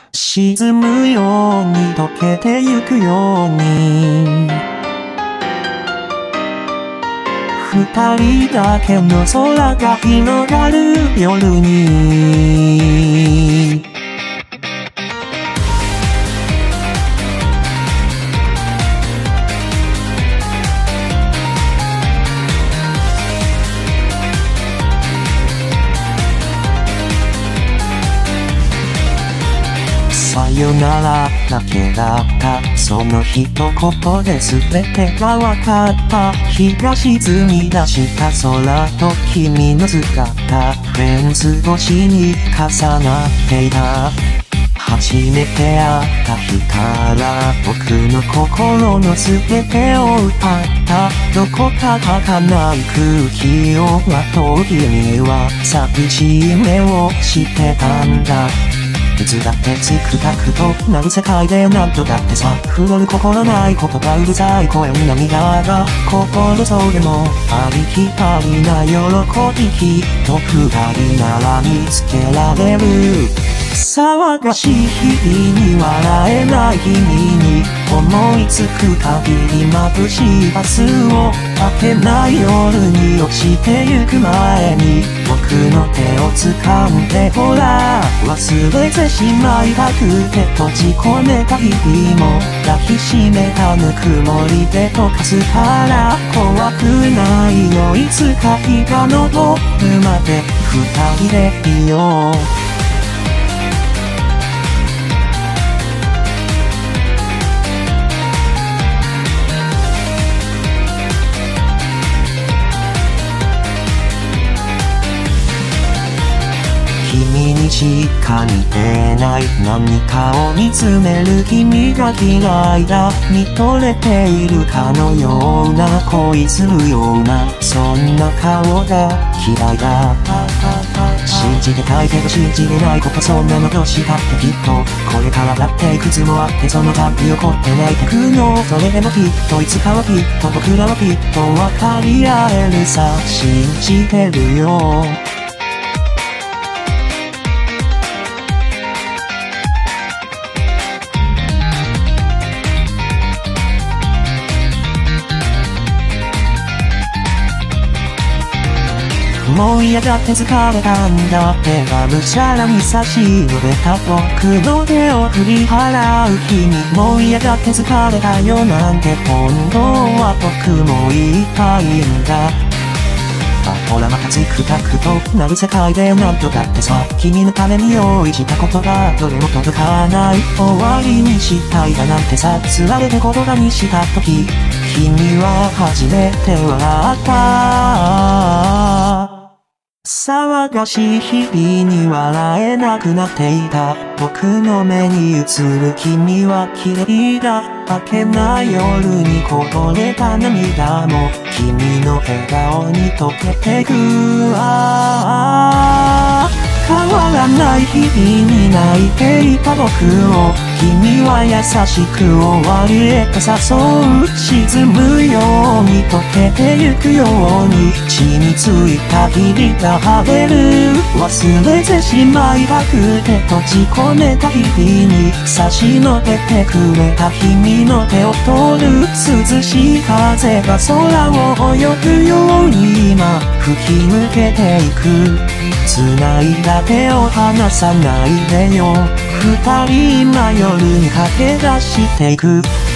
沈むように溶けてゆくように二人だけの空が広がる夜にさよならだけだったその一言で全てが分かった日が沈み出した空と君の姿フェンス越しに重なっていた初めて会った日から僕の心の全てを歌ったどこか儚い空気をまとう君は寂しい目をしてたんだいつだってつくたくとなる世界で何度だってさ震る心ない言葉うるさい声に涙が心そうでもありきたりな喜びきっと二人なら見つけられる騒がしい日々に笑えない君に思いつく限り眩しい明日を明けない夜に落ちてゆく前に僕の手を掴んでほら忘れてしまいたくて閉じ込めた日々も抱きしめたぬくもりで溶かすから怖くないよいつか日が昇るまで二人でいよう君にしか似てない何かを見つめる君が嫌いだ見とれているかのような恋するようなそんな顔が嫌いだ信じてたいけど信じれないことそんなのどうしたってきっとこれからだっていくつもあってその度起こって泣いてくのそれでもきっといつかはきっと僕らはきっと分かり合えるさ信じてるよもう嫌だって疲れたんだってがむしゃらに差し伸べた僕の手を振り払う君もう嫌だって疲れたよなんて本当は僕も言いたいんだほらまたつくたくとなる世界でなんとだってさ君のために用意したことがどれも届かない終わりにしたいだなんてさ釣られて言葉にした時君は初めて笑った騒がしい日々に笑えなくなっていた僕の目に映る君は綺麗だ明けない夜にこぼれた涙も君の笑顔に溶けてく変わらない日々に泣いていた僕を君は優しく終わりへと誘う沈むように溶けてゆくように血についた日々が晴れる忘れてしまいたくて閉じ込めた日々に差し伸べてくれた君の手を取る涼しい風が空を泳ぐように今吹き抜けていく繋いだ手を離さないでよ二人今夜に駆け出していく